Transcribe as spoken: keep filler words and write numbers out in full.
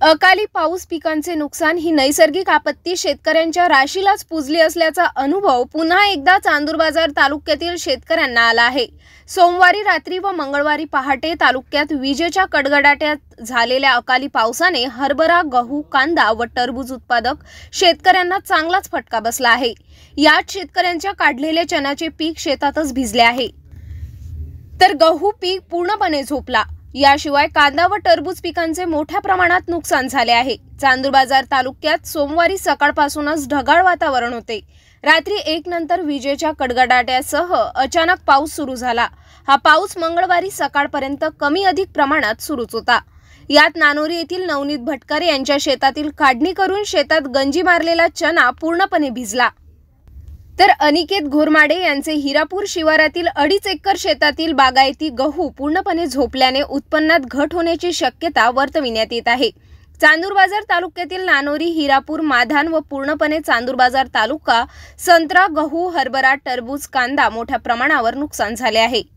अकाली पाऊस, पिकांचे नुकसान ही नैसर्गिक आपत्ती शेतकऱ्यांच्या राशीलाच पुजली असल्याचा अनुभव पुन्हा एकदा चांदूरबाजार तालुक्यातील शेतकऱ्यांना आला आहे। सोमवारी रात्री व मंगळवारी पहाटे तालुक्यात विजेच्या कडकडाटात झालेल्या अकाली पावसाने हरभरा, गहू, कांदा व टरबूज उत्पादक शेतकऱ्यांना चांगलाच फटका बसला आहे। यात शेतकऱ्यांच्या काढलेले चण्याचे पीक शेतातच भिजले आहे, तर गहू पीक पूर्णपणे झोपला। याशिवाय कांदा व टरबूज पिकांचे मोठ्या प्रमाणात नुकसान झाले आहे। चांदूरबाजार तालुक्यात सोमवारी सकाळपासूनच ढगाळ वातावरण होते। रात्री एक नंतर विजेच्या कडकडाटासह अचानक पाऊस सुरू झाला। हा पाऊस मंगळवारी सकाळपर्यंत कमी अधिक प्रमाणात सुरूच होता। यात नानोरी येथील नवनीत भटकरे यांच्या शेतातील काढणी करून शेतात गंजी मारलेला चना पूर्णपणे भिजला, तर अनिकेत घोरमाडे यांचे हिरापूर शिवारातील अडीच एकर शेतातील बागायती गहू पूर्णपणे झोपल्याने उत्पन्नात घट होण्याची शक्यता वर्तविण्यात येत आहे। चांदूरबाजार तालुक्यातील नानोरी, हिरापूर, माधान व पूर्णपणे चांदूरबाजार तालुका संत्रा, गहू, हरभरा, टरबूज, कांदा मोठ्या प्रमाणावर नुकसान झाले आहे।